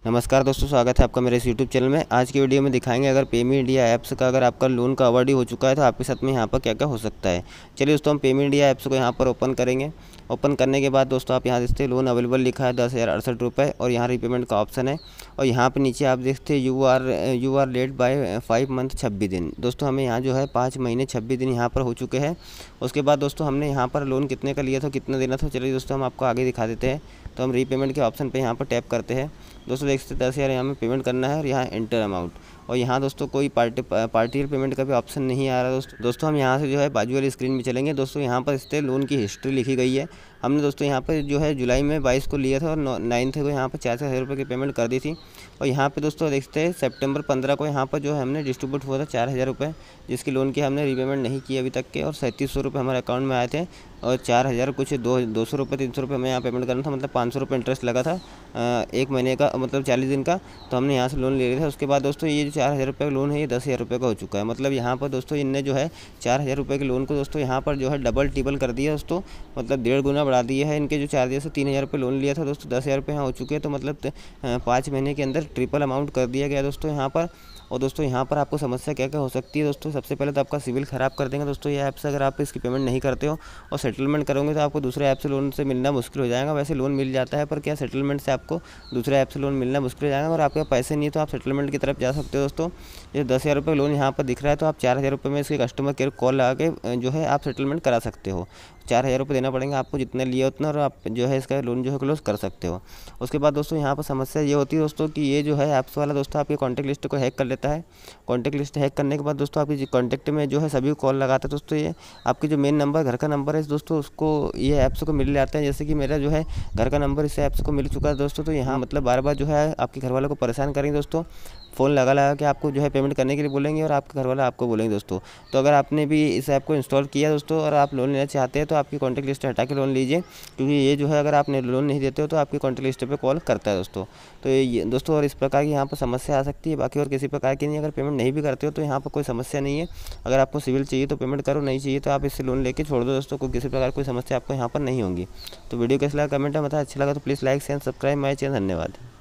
नमस्कार दोस्तों, स्वागत है आपका मेरे इस यूट्यूब चैनल में। आज की वीडियो में दिखाएंगे अगर पेमी इंडिया ऐप्स का अगर आपका लोन का अवॉर्ड हो चुका है तो आपके साथ में यहाँ पर क्या क्या हो सकता है। चलिए दोस्तों, हम पेमी इंडिया ऐप्स को यहाँ पर ओपन करेंगे। ओपन करने के बाद दोस्तों आप यहाँ देखते हैं लोन अवेलेबल लिखा है 10,068 और यहाँ रीपेमेंट का ऑप्शन है। और यहाँ पर नीचे आप देखते हैं you are late by 5 month 26 दिन। दोस्तों हमें यहाँ जो है 5 महीने 26 दिन यहाँ पर हो चुके हैं। उसके बाद दोस्तों हमने यहाँ पर लोन कितने का लिया था, कितना देना था, चलिए दोस्तों हम आपको आगे दिखा देते हैं। तो हम रीपेमेंट के ऑप्शन पे यहाँ पर टैप करते हैं। दोस्तों देख सकते हैं 10,000 यहाँ में पेमेंट करना है और यहाँ एंटर अमाउंट। और यहाँ दोस्तों कोई पार्टियल पेमेंट का भी ऑप्शन नहीं आ रहा। दोस्तों हम यहाँ से जो है बाजू वाली स्क्रीन में चलेंगे। दोस्तों यहाँ पर इस लोन की हिस्ट्री लिखी गई है। हमने दोस्तों यहाँ पर जो है जुलाई में 22 को लिया था और 9 को यहाँ पर 4,000 रुपये की पेमेंट कर दी थी। और यहाँ पे दोस्तों देखते हैं सितंबर 15 को यहाँ पर जो है हमने डिस्ट्रीब्यूट हुआ था 4,000 रुपये, जिसकी लोन की हमने रीपेमेंट नहीं की अभी तक के। और 3700 रुपये हमारे अकाउंट में आए थे और 4,000 कुछ 200 रुपये 300 रुपये हमें यहाँ पेमेंट करना था, मतलब 500 रुपये इंटरेस्ट लगा था एक महीने का, मतलब 40 दिन का। तो हमने यहाँ से लोन ले लिया था। उसके बाद दोस्तों ये जो 4,000 रुपये का लोन है ये 10,000 रुपये का हो चुका है। मतलब यहाँ पर दोस्तों इनने जो है 4,000 रुपये के लोन को दोस्तों यहाँ पर जो है डबल टिबल कर दिया दोस्तों, मतलब 1.5 गुना बढ़ा दिया है। इनके जो चार्जेस से 3,000 रुपये लोन लिया था दोस्तों, 10,000 रुपये यहाँ हो चुके हैं। तो मतलब 5 महीने के अंदर ट्रिपल अमाउंट कर दिया गया दोस्तों यहाँ पर। और दोस्तों यहाँ पर आपको समस्या क्या क्या हो सकती है दोस्तों, सबसे पहले तो आपका सिविल ख़राब कर देंगे दोस्तों ये ऐप से। अगर आप इसकी पेमेंट नहीं करते हो और सेटलमेंट करोगे तो आपको दूसरे ऐप से लोन से मिलना मुश्किल हो जाएगा। वैसे लोन मिल जाता है पर क्या सेटलमेंट से आपको दूसरे ऐप से लोन मिलना मुश्किल हो जाएगा। और आपके पैसे नहीं तो आप सेटलमेंट की तरफ जा सकते हो दोस्तों। ये 10,000 रुपये लोन यहाँ पर दिख रहा है तो आप 4,000 रुपये में इसके कस्टमर केयर कॉल लगा के जो है आप सेटलमेंट करा सकते हो। 4,000 रुपये देना पड़ेंगे आपको, जितना लिया उतना, और आप जो है इसका लोन जो है क्लोज कर सकते हो। उसके बाद दोस्तों यहाँ पर समस्या ये होती है दोस्तों कि ये जो है ऐप्स वाला दोस्तों आपकी कॉन्टैक्ट लिस्ट को हैक कर लेता है। कॉन्टैक्ट लिस्ट हैक करने के बाद दोस्तों आपकी कॉन्टैक्ट में जो है सभी कॉल लगाता है दोस्तों। ये आपकी जो मेन नंबर घर का नंबर है दोस्तों उसको ये ऐप्स को मिल जाता है। जैसे कि मेरा जो है घर का नंबर इस ऐप्स को मिल चुका है दोस्तों। तो यहाँ मतलब बार बार जो है आपके घर वालों को परेशान करेंगे दोस्तों, फ़ोन लगा लगा के आपको जो है पेमेंट करने के लिए बोलेंगे और आपके घर वाले आपको बोलेंगे दोस्तों। तो अगर आपने भी इस ऐप को इंस्टॉल किया दोस्तों और आप लोन लेना चाहते हैं तो आपकी कॉन्टैक्ट लिस्ट हटा के लोन लीजिए, क्योंकि ये जो है अगर आपने लोन नहीं देते हो तो आपकी कॉन्टैक्ट लिस्ट पे कॉल करता है दोस्तों। तो ये दोस्तों और इस प्रकार की यहाँ पर समस्या आ सकती है, बाकी और किसी प्रकार की नहीं। अगर पेमेंट नहीं भी करते हो तो यहाँ पर कोई समस्या नहीं है। अगर आपको सिविल चाहिए तो पेमेंट करो, नहीं चाहिए तो आप इससे लोन लेके छोड़ दो दोस्तों। कोई किसी प्रकार कोई समस्या आपको यहाँ पर नहीं होगी। तो वीडियो कैसा लगा कमेंट में बताएं। अच्छा लगा तो please like share subscribe my channel. धन्यवाद।